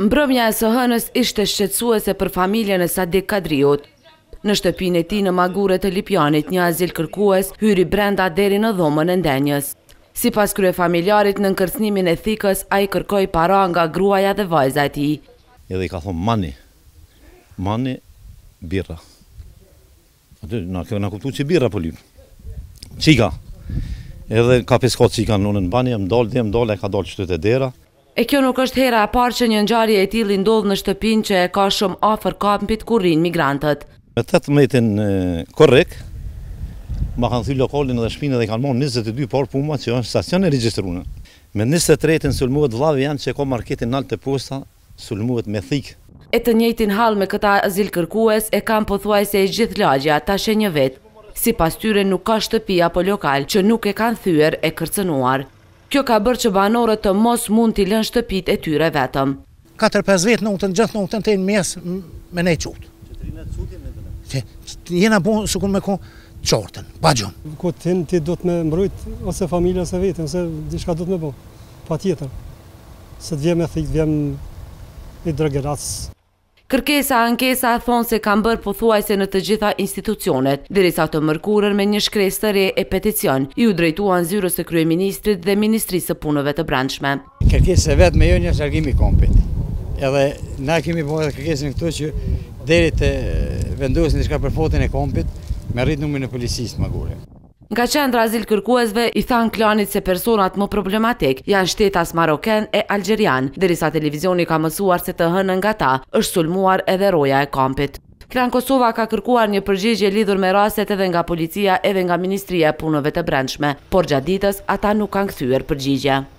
Mbrëmja e së hënës ishte shqetësuese për familjen e Sadik Kadriut. Në shtëpinë e tij në Magure të Lipjanit, një azil kërkues hyri brenda deri në dhomën e ndenjës. Sipas kryefamiljarit, në nkërcënimin e thikës, ai kërkoi para nga gruaja dhe vajza e tij. Edhe I ka thonë mani, birra. Aty na kuptuar që birra po lyp. Çika. Edhe ka peskot çika në bani, më dal, e ka dalë çtu te dera. E kjo nuk është hera e parë që një ngjarje e tillë ndodh në shtëpinë që e ka shumë afër kampit ku rrinë migrantët. Me 18 korrek, ma kanë thyr lokalin dhe shpinën dhe kanë marrë 22 parë puma që është stacion e regjistruar. Me 23-ën sulmuhet vllavi janë që ka marketin nalt të posta, sulmuhet me thik. E të njëjtin hall me këta azil kërkues e kanë pothuajse e gjithë lagja, tash e një vet. Sipas tyre nuk ka shtëpi apo lokal që nuk e kanë thyer e kërcënuar. Kjo ka bërë që banorët të mos mund t'i lënë shtëpit e tyre vetëm. 4-5 vetë notën, gjithë notën të në mes me nej qutë. Jena bo së kur me ko qortën, bagjën. Ko ti do të me mbrojt ose familja ose vetën, ose diçka do të me bo, pa tjetër. Se të vjem e thikë, vjem I drogerac. Kërkesa ankesa thonë se kanë bërë pothuajse në të gjitha institucionet, derisa të mërkurën me një shkresë të re e peticion, ju drejtuan zyrës së kryeministrit dhe Ministrisë së Punëve të Brendshme. Kërkesa vetë me jo një largimi komplet. Edhe na kemi bërë edhe kërkesën këtu që deri të vendosin diçka për fotin e kompit, me rrit numrin e policisë Magure. Nga qendra azil kërkuesve I than klanit se personat më problematik janë shtetas maroken e algjerian, derisa televizioni ka mësuar se të hënën nga ta është sulmuar edhe roja e kampit. Klan Kosova ka kërkuar një përgjigje lidhur me rastet edhe nga policia edhe nga Ministria e Punëve të Brendshme, por gjatë ditës ata nuk kanë kthyer përgjigje.